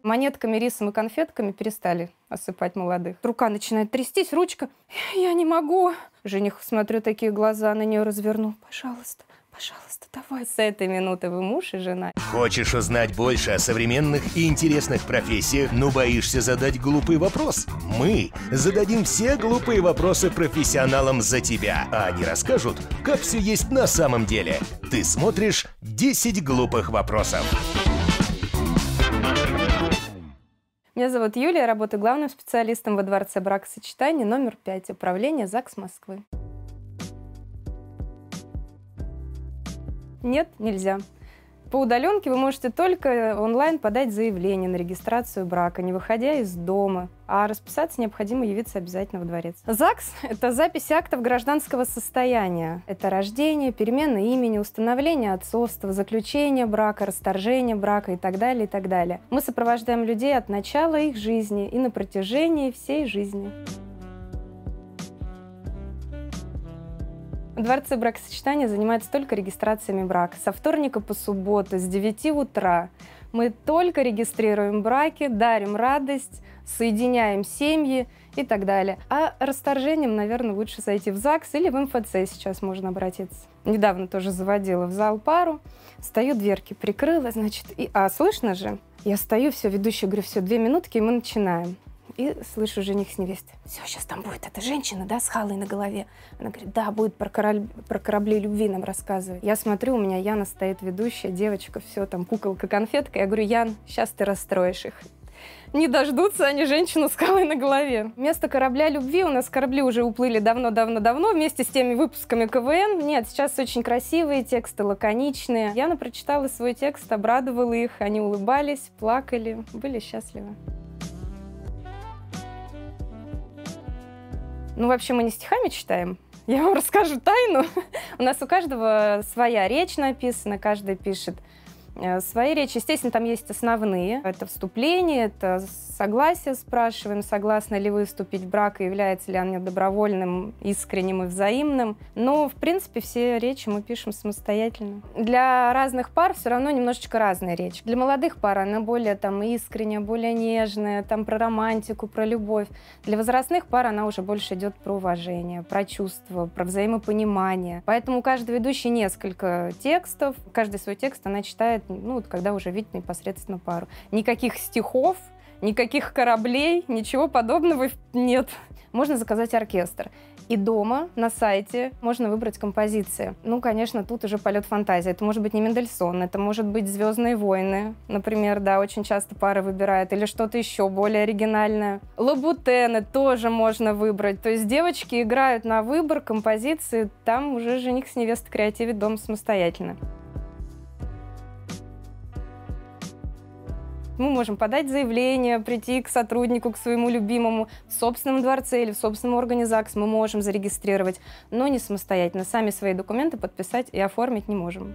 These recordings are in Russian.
Монетками, рисом и конфетками перестали осыпать молодых. Рука начинает трястись, ручка. Я не могу. Жених, смотрю, такие глаза на нее развернул. Пожалуйста, пожалуйста, давай. С этой минуты вы муж и жена. Хочешь узнать больше о современных и интересных профессиях, но боишься задать глупый вопрос? Мы зададим все глупые вопросы профессионалам за тебя, а они расскажут, как все есть на самом деле. Ты смотришь 10 глупых вопросов. Меня зовут Юлия, я работаю главным специалистом во Дворце бракосочетания номер 5, управление ЗАГС Москвы. Нет, нельзя. По удаленке вы можете только онлайн подать заявление на регистрацию брака, не выходя из дома. А расписаться необходимо явиться обязательно во дворец. ЗАГС – это запись актов гражданского состояния. Это рождение, перемена имени, установление отцовства, заключение брака, расторжение брака и так далее, и так далее. Мы сопровождаем людей от начала их жизни и на протяжении всей жизни. В Дворце бракосочетания занимаются только регистрациями брака. Со вторника по субботу с 9 утра мы только регистрируем браки, дарим радость, соединяем семьи и так далее. А расторжением, наверное, лучше зайти в ЗАГС или в МФЦ сейчас можно обратиться. Недавно тоже заводила в зал пару, стою, дверки прикрыла, значит, слышно же? Я стою, все, ведущая, говорю, все, 2 минутки, и мы начинаем. И слышу жених с невестой. Все, сейчас там будет эта женщина, да, с халой на голове. Она говорит, да, будет про корабли любви нам рассказывать. Я смотрю, у меня Яна стоит ведущая, девочка, все, там куколка-конфетка. Я говорю, Ян, сейчас ты расстроишь их. Не дождутся они женщину с халой на голове. Вместо корабля любви у нас корабли уже уплыли давно-давно-давно вместе с теми выпусками КВН. Нет, сейчас очень красивые тексты, лаконичные. Яна прочитала свой текст, обрадовала их, они улыбались, плакали, были счастливы. Ну, вообще, мы не стихами читаем. Я вам расскажу тайну. У нас у каждого своя речь написана, каждый пишет свои речи. Естественно, там есть основные. Это вступление, это согласие спрашиваем, согласны ли вы вступить в брак, и является ли оно добровольным, искренним и взаимным. Но, в принципе, все речи мы пишем самостоятельно. Для разных пар все равно немножечко разная речь. Для молодых пар она более там искренняя, более нежная, там про романтику, про любовь. Для возрастных пар она уже больше идет про уважение, про чувства, про взаимопонимание. Поэтому у каждого ведущей несколько текстов. Каждый свой текст она читает, ну, когда уже видит непосредственно пару. Никаких стихов, никаких кораблей, ничего подобного нет. Можно заказать оркестр. И дома, на сайте, можно выбрать композиции. Ну, конечно, тут уже полет фантазии. Это может быть не Мендельсон, это может быть «Звездные войны», например, да, очень часто пары выбирают, или что-то еще более оригинальное. Лабутены тоже можно выбрать. То есть девочки играют на выбор композиции, там уже жених с невестой креативит дома самостоятельно. Мы можем подать заявление, прийти к сотруднику, к своему любимому в собственном дворце или в собственном органе ЗАГС мы можем зарегистрировать, но не самостоятельно. Сами свои документы подписать и оформить не можем.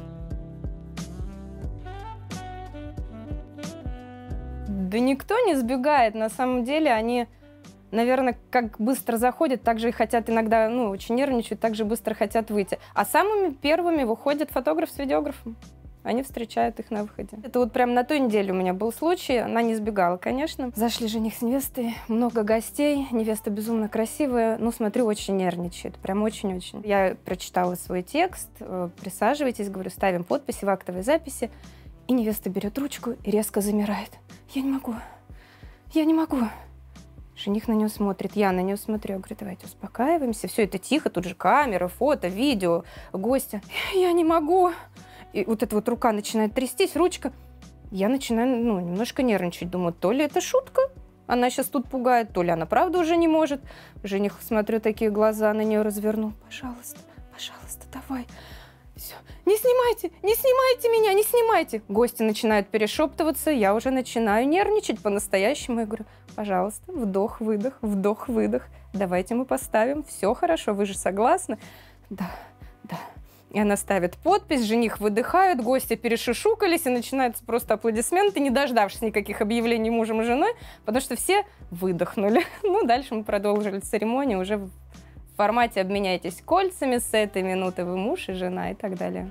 Да никто не сбегает. На самом деле они, наверное, как быстро заходят, так же и хотят иногда, ну, очень нервничают, так же быстро хотят выйти. А самыми первыми выходит фотограф с видеографом. Они встречают их на выходе. Это вот прям на той неделе у меня был случай. Она не сбегала, конечно. Зашли жених с невестой, много гостей. Невеста безумно красивая. Ну, смотрю, очень нервничает. Прям очень-очень. Я прочитала свой текст. Присаживайтесь, говорю, ставим подписи в актовой записи. И невеста берет ручку и резко замирает. Я не могу. Я не могу. Жених на нее смотрит, я на нее смотрю. Я говорю, давайте успокаиваемся. Все это тихо, тут же камера, фото, видео, гостя. Я не могу. И вот эта вот рука начинает трястись, ручка. Я начинаю, ну, немножко нервничать. Думаю, то ли это шутка, она сейчас тут пугает, то ли она правда уже не может. Жених, смотрю, такие глаза на нее развернул. Пожалуйста, пожалуйста, давай. Все. Не снимайте меня, не снимайте. Гости начинают перешептываться, я уже начинаю нервничать по-настоящему. Я говорю, пожалуйста, вдох-выдох, вдох-выдох. Давайте мы поставим, все хорошо, вы же согласны? Да, да. И она ставит подпись, жених выдыхает, гости перешушукались, и начинаются просто аплодисменты, не дождавшись никаких объявлений мужем и женой, потому что все выдохнули. Ну, дальше мы продолжили церемонию уже в формате «обменяйтесь кольцами», с этой минуты вы муж и жена и так далее.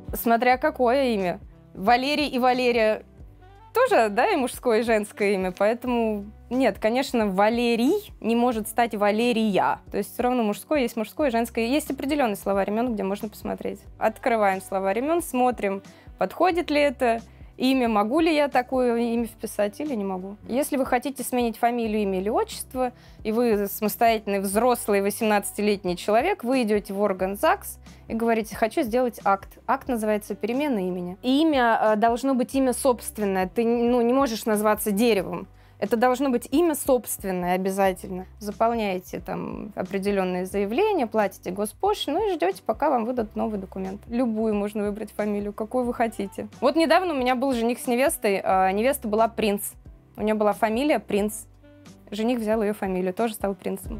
Смотря какое имя. Валерий и Валерия тоже, да, и мужское, и женское имя, поэтому нет, конечно, Валерий не может стать Валерия. То есть все равно мужское, и женское. Есть определенный словарь имен, где можно посмотреть. Открываем словарь имен, смотрим, подходит ли это имя, могу ли я такое имя вписать или не могу. Если вы хотите сменить фамилию, имя или отчество, и вы самостоятельный взрослый 18-летний человек, вы идете в орган ЗАГС и говорите: хочу сделать акт. Акт называется перемена имени. И имя должно быть имя собственное. Ты не можешь назваться Деревом. Это должно быть имя собственное обязательно. Заполняете там определенные заявления, платите госпошлину и ждете, пока вам выдадут новый документ. Любую можно выбрать фамилию, какую вы хотите. Вот недавно у меня был жених с невестой, а невеста была Принц. У нее была фамилия Принц. Жених взял ее фамилию, тоже стал принцем.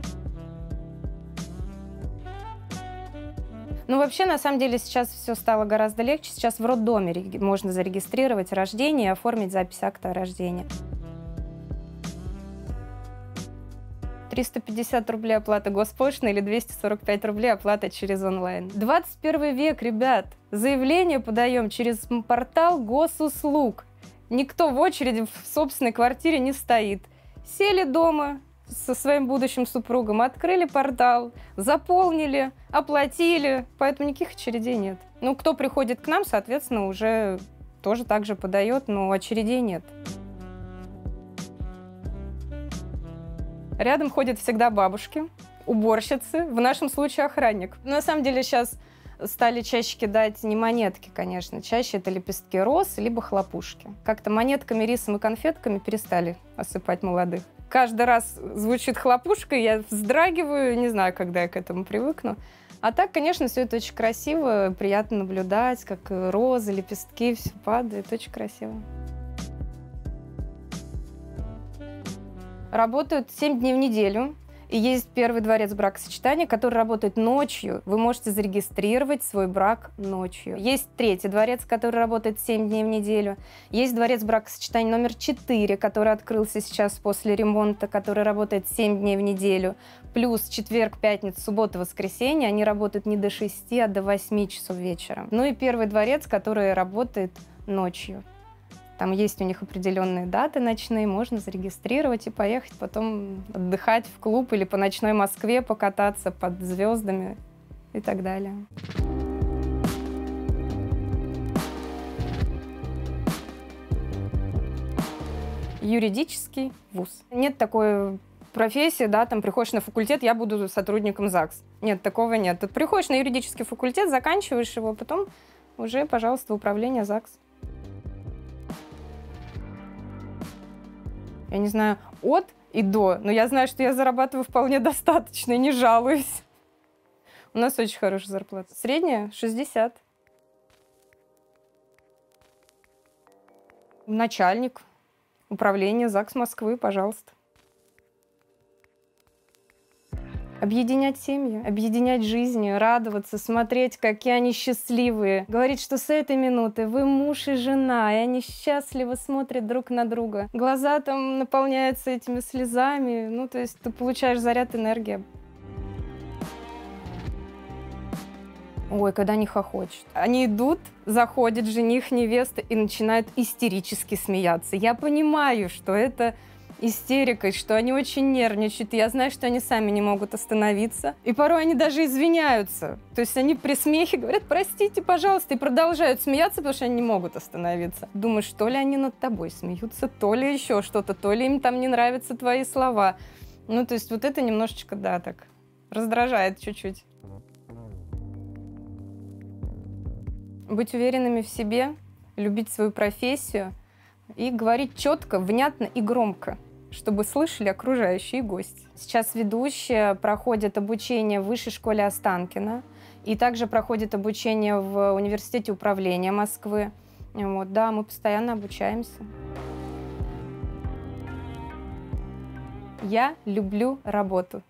Ну, вообще, на самом деле, сейчас все стало гораздо легче. Сейчас в роддоме можно зарегистрировать рождение и оформить запись акта о рождении. 350 рублей оплата госпошлины или 245 рублей оплата через онлайн. 21 век, ребят. Заявление подаем через портал госуслуг. Никто в очереди в собственной квартире не стоит. Сели дома со своим будущим супругом, открыли портал, заполнили, оплатили, поэтому никаких очередей нет. Ну, кто приходит к нам, соответственно, уже тоже так же подает, но очередей нет. Рядом ходят всегда бабушки, уборщицы, в нашем случае охранник. На самом деле сейчас стали чаще кидать не монетки, конечно, чаще это лепестки роз, либо хлопушки. Как-то монетками, рисом и конфетками перестали осыпать молодых. Каждый раз звучит хлопушка, я вздрагиваю, не знаю, когда я к этому привыкну. А так, конечно, все это очень красиво, приятно наблюдать, как розы, лепестки, все падает, очень красиво. Работают 7 дней в неделю. И есть первый дворец бракосочетания, который работает ночью. Вы можете зарегистрировать свой брак ночью. Есть третий дворец, который работает 7 дней в неделю. Есть дворец бракосочетания номер 4, который открылся сейчас после ремонта, который работает 7 дней в неделю. Плюс четверг, пятница, суббота, воскресенье. Они работают не до 6, а до 8 часов вечера. Ну и первый дворец, который работает ночью. Там есть у них определенные даты ночные, можно зарегистрировать и поехать потом отдыхать в клуб или по ночной Москве покататься под звездами и так далее. Юридический вуз. Нет такой профессии, да, там приходишь на факультет, я буду сотрудником ЗАГС. Нет, такого нет. Тут приходишь на юридический факультет, заканчиваешь его, потом уже, пожалуйста, в управление ЗАГС. Я не знаю, от и до, но я знаю, что я зарабатываю вполне достаточно и не жалуюсь. У нас очень хорошая зарплата. Средняя — 60. Начальник управления ЗАГС Москвы, пожалуйста. Объединять семьи, объединять жизни, радоваться, смотреть, какие они счастливые. Говорить, что с этой минуты вы муж и жена, и они счастливо смотрят друг на друга. Глаза там наполняются этими слезами, ну, то есть ты получаешь заряд энергии. Ой, когда они хохочут. Они идут, заходит жених, невеста и начинают истерически смеяться. Я понимаю, что это истерикой, что они очень нервничают. Я знаю, что они сами не могут остановиться. И порой они даже извиняются. То есть они при смехе говорят: простите, пожалуйста, и продолжают смеяться, потому что они не могут остановиться. Думаешь, то ли они над тобой смеются, то ли еще что-то, то ли им там не нравятся твои слова. Ну, то есть вот это немножечко, да, так раздражает чуть-чуть. Быть уверенными в себе, любить свою профессию и говорить четко, внятно и громко, чтобы слышали окружающие гости. Сейчас ведущая проходит обучение в Высшей школе Останкино и также проходит обучение в Университете управления Москвы. Вот, да, мы постоянно обучаемся. Я люблю работу.